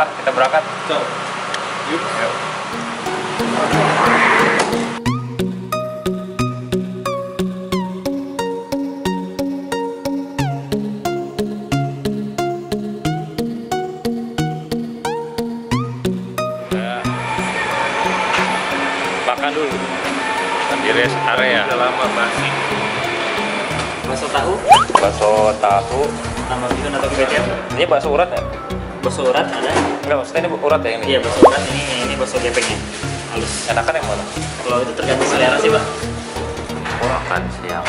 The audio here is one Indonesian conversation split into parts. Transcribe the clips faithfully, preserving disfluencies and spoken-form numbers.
Udahlah, kita berangkat. Ciao. Yuk. Yuk. Nah, makan dulu. Di rest area. Udah lama basi. Bakso tahu, Bakso tahu. tambah bihun atau kecap. Ini bakso urat ya? Bakso urat ada. Enggak, maksudnya ini urat ya ini? Iya, bakso urat ini ini bakso gepengnya. Halus. Enakan yang mana? Kalau itu tergantung selera sih, Pak. Makan siang.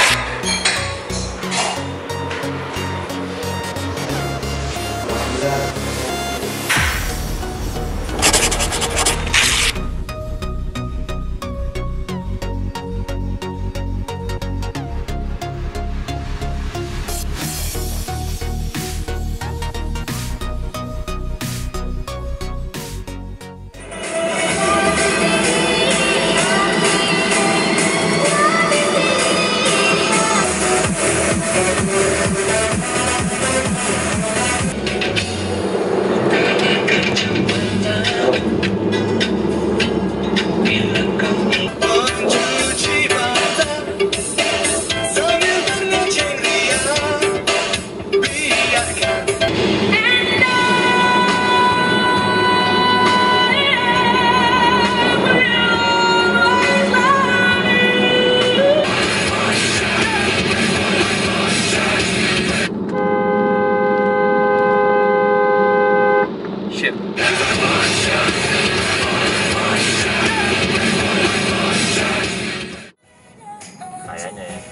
Kayaknya ya.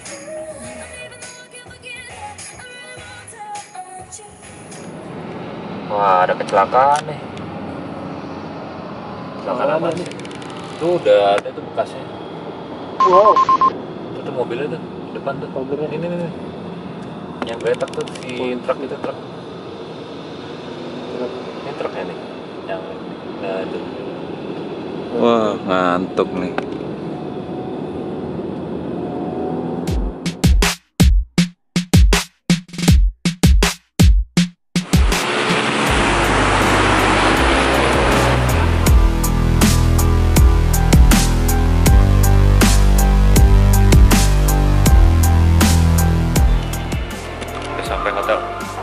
Wah, ada kecelakaan nih. Kecelakaan apa sih? Itu udah ada tuh bekasnya. Wow. Itu tuh mobilnya tuh, depan tuh mobilnya. Ini nih. Yang geletak tuh si truk itu truk. Ini truknya nih. Yang nah itu. Wah, ngantuk nih. Udah sampai hotel.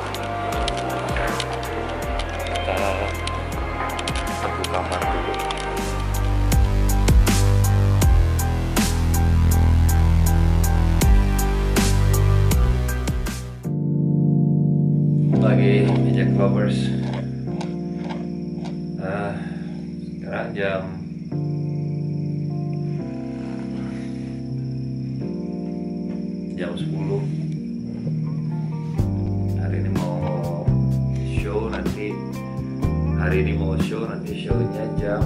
Kita tunggu kamar dulu. Lagi di Jack Lovers. Nah, sekarang jam jam sepuluh. Hari ini mau show nanti. Hari ini mau show nanti shownya jam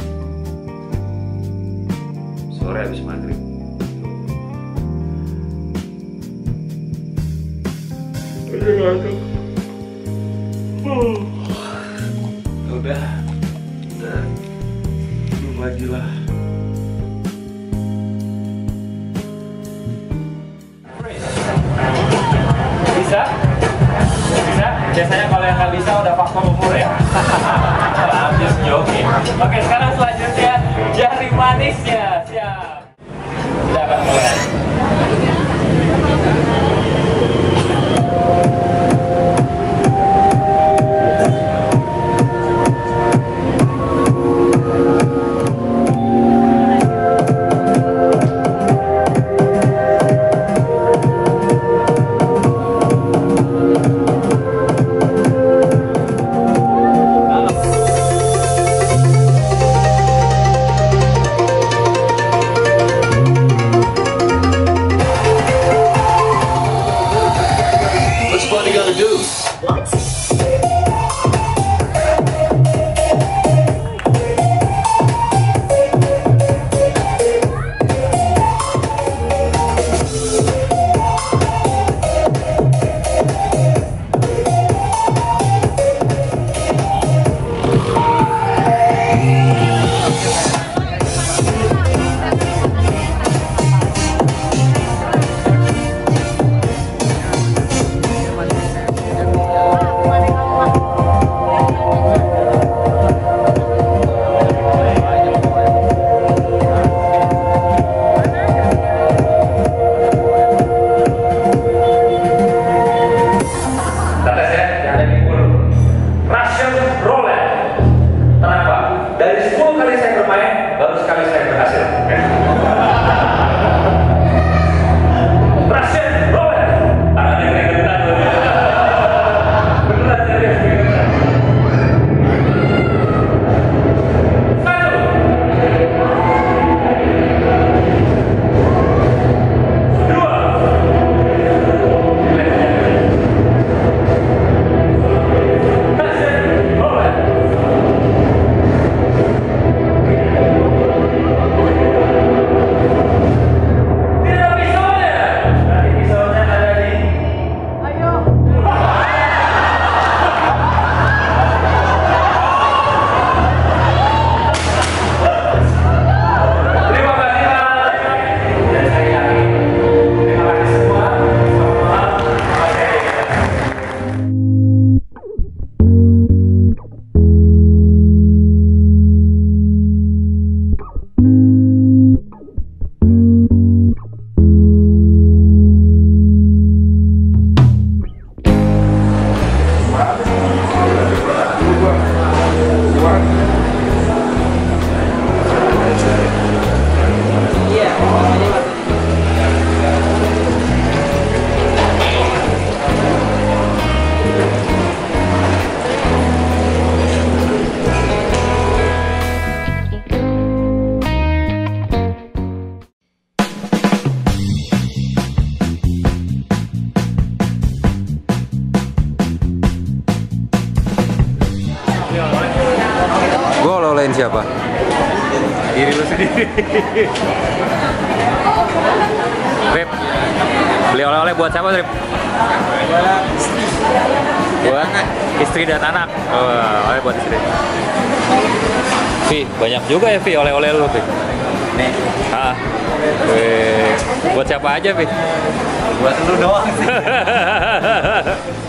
sore habis maghrib. Udah, udah, belum lagi lah. Bisa? Bisa? Biasanya kalau yang nggak bisa udah faktor umur ya. Habis jogging. Oke, sekarang selanjutnya jari manisnya. Siap. Kita akan mulai. Gue oleh-olehin siapa? Diri lu sendiri. Rip, beli oleh-oleh buat siapa, Rip? Buat istri dan anak. Oh, oleh buat istri. Vi, banyak juga ya Vi oleh-oleh lu, Vi. Nih, Ah. Wih, buat siapa aja, Vi? buat lu doang sih.